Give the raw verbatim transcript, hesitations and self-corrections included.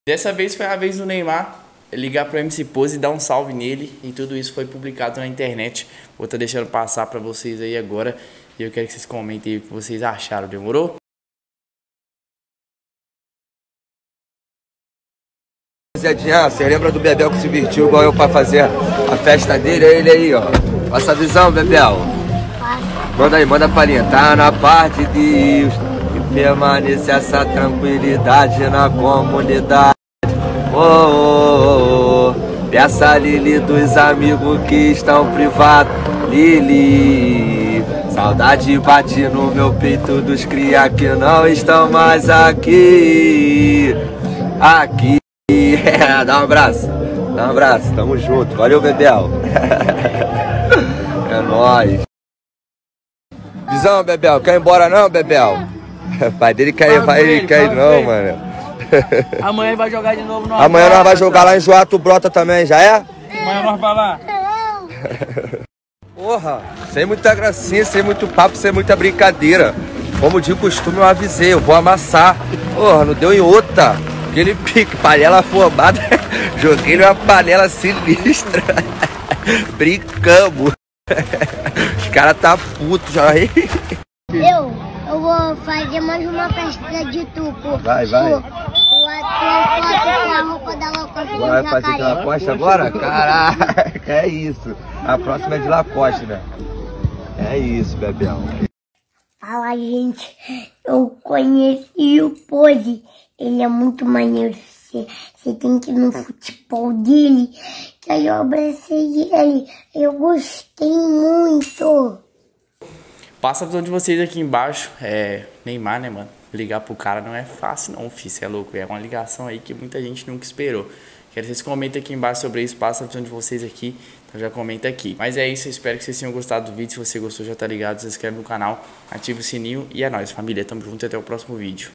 Dessa vez foi a vez do Neymar ligar pro M C Pose e dar um salve nele. E tudo isso foi publicado na internet. Vou estar deixando passar pra vocês aí agora. E eu quero que vocês comentem aí o que vocês acharam, demorou? Rapaziadinha, você lembra do Bebel que se divertiu igual eu pra fazer a festa dele? É ele aí, ó. Passa a visão, Bebel. Manda aí, manda a palhinha. Tá na parte de Deus que permanece essa tranquilidade na comunidade. Oh, oh, oh. Peça a Lili dos amigos que estão privados. Lili, saudade bate no meu peito dos cria que não estão mais aqui. Aqui. É, dá um abraço, dá um abraço, tamo junto, valeu, Bebel. É nóis. Visão, Bebel, quer ir embora não, Bebel? O pai dele quer, vai ele quer ir não, mano. Amanhã vai jogar de novo no Amanhã nós vamos jogar lá em Joato Brota também, já é? Amanhã nós vamos lá. Porra, sem muita gracinha, sem muito papo, sem muita brincadeira. Como de costume eu avisei, eu vou amassar. Porra, não deu em outra. Aquele pique, panela formada, joguei numa panela sinistra. Brincamos. Os caras tá puto já. Eu, eu vou fazer mais uma festa de tuco. Vai, vai. O, o a roupa da Lacoste. Vai fazer de Lacoste agora? Caraca, é isso. A próxima é de Lacoste, né? É isso, Bebel. Fala, gente. Eu conheci o Pose. Ele é muito maneiro. Você, você tem que ir no futebol dele. Que aí eu abracei ele. Eu gostei muito. Passa a visão de vocês aqui embaixo. É, Neymar, né, mano? Ligar pro cara não é fácil não, filho. Você é louco. É uma ligação aí que muita gente nunca esperou. Quero que vocês comentem aqui embaixo sobre isso. Passa a visão de vocês aqui. Então já comenta aqui. Mas é isso. Eu espero que vocês tenham gostado do vídeo. Se você gostou, já tá ligado. Se inscreve no canal. Ativa o sininho. E é nóis, família. Tamo junto e até o próximo vídeo.